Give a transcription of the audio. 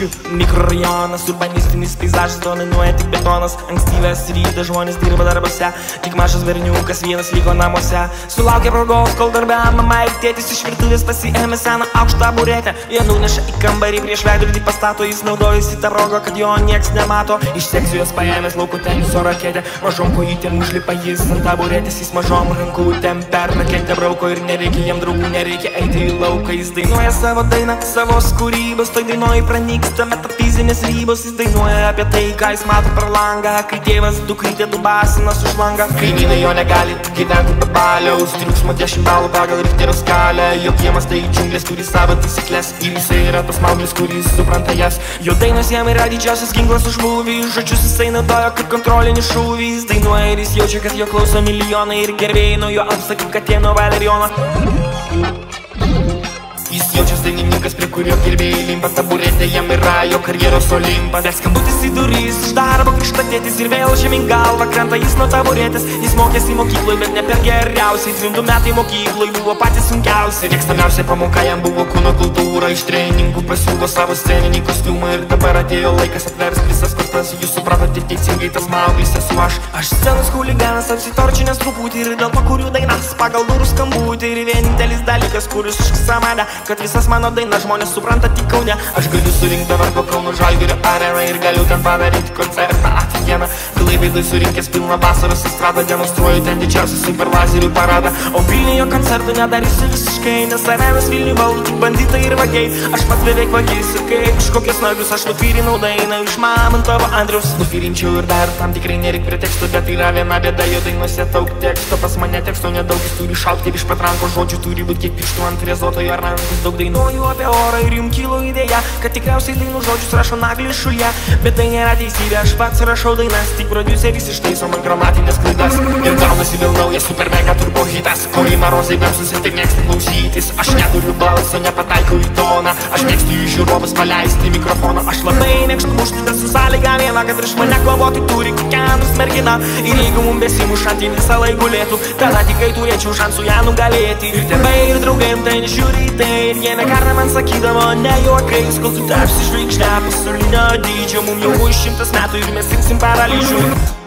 Radviliškių mikrorajonas, urbanistinis peizažas dominuoja tik betonas. Ankstyvės rytas žmonės dirba darbose, tik mažas berniukas vienas liko namuose. Sulaukė progos, kol darbė mama ir tėtis iš virtuvės pasiėmė seną aukštą taburetę. Jie nuneša į kambarį prieš veidrodį pastato, jis naudojasi tą progą, kad jo nieks nemato. Iš sekcijos paėmęs lauko teniso raketę, mažom kojytėm užlipa jis ant taburetės, jis mažom rankutėm per raketę brauko ir nereikia jam draugų, nereikia eiti į lauką. Jis dainuoja savo dainą, savos kūrybos, toj dainoj pranyksta metafizinės ribos. Jis dainuoja apie tai, ką jis mato per langą, kai tėvas dukrytė dubasinas už langą. Kaimynai jo negali gyventi be baliaus, triukšmo 10 balų pagal Richterio skalę. Jo kiemas tai džiunglės, turi savo taisyklės, ir jisai yra tas mauglis, kuris supranta jas. Jo dainos jam yra didžiausias ginklas už būvį, žodžius jisai naudoja kaip kontrolinį šūvį. Jis dainuoja ir jis jaučia, kad jo klauso milijonai ir gerbėjai nuo jo alpsta kaip katė nuo Valerijono. Jis jaučias dainininkas, prie kurio gerbėjai limpa, taburetė jam yra jo karjeros olimpas. Bet skambutis į duris, iš darbo grįžta tėtis ir vėl žemyn galva krenta jis nuo taburetės. Jis mokėsi mokykloj, bet ne per geriausiai, 2 metai mokykloj buvo patys sunkiausi. Mėgstamiausia pamoka jam buvo kūno kultūra, iš treningų pasiūlo savo sceninį kostiumą. Ir dabar atėjo laikas atvers visas kortas, jūs supratote teisingai, tas mauglis esu aš. Aš scenos huliganas, apsitorčinęs truputį ir dėl to kuriu dainas pagal durų skambutį. Ir vienintelis dalykas, kuris užkisa mane, kad visas mano dainas žmonės supranta tik Kaune. Aš galiu surinkti dabar po Kauno Žalgirio areną ir galiu ten padaryti koncertą dieną. Klaipėdoj surinkęs pilną vasaros estradą, demonstruoju ten didžiausią super lazerių paradą. O Vilniuje koncertų nedarysiu visiškai, nes arenas Vilniuje valdo tik banditai ir vagiai. Aš pats beveik vagis ir kaip iš kokios nagus aš nufyrinau dainą iš Mamontovo Andriaus. Nufyrinčiau ir dar tam tikrai nereik preteksto, bet yra viena bėda, jo dainuose daug teksto. Pas mane teksto nedaug, jis turi šaut kaip iš patranko žodžių, turi būt kiek pirštų ant frezuotojo rankos. Daug dainuoju apie orą ir jum kilo idėja, kad tikriausiai dainų žodžius rašo naglis šulie. Bet tai nėra teisybė, aš pats rašau dainas, tik prodiuseris ištaiso man gramatinės klaidas. Ir gaunasi vėl naujas super mega turbo hitas, kurį marozai gamsus ir taip mėgsta klausytis. Aš neturiu balso, nepataikau į toną, aš mėgstu į žiūrovus paleisti mikrofoną. Aš labai mėgstu mušti, bet su sąlyga viena, kad prieš mane kovoti turi kiekvienas mergina. Ir jeigu mum besimušant į visą laiką gulėtų, tada tikrai turėčiau šansų ją nugalėti. Ir tėvai ir draugai tai nežiūri į tai, ir jie nekartą man sakydavo ne juokais, kol tu tapsi žvaigždę pasaulinio dydžio. Mum jau už 100 metų ir mes imsim paralyžių.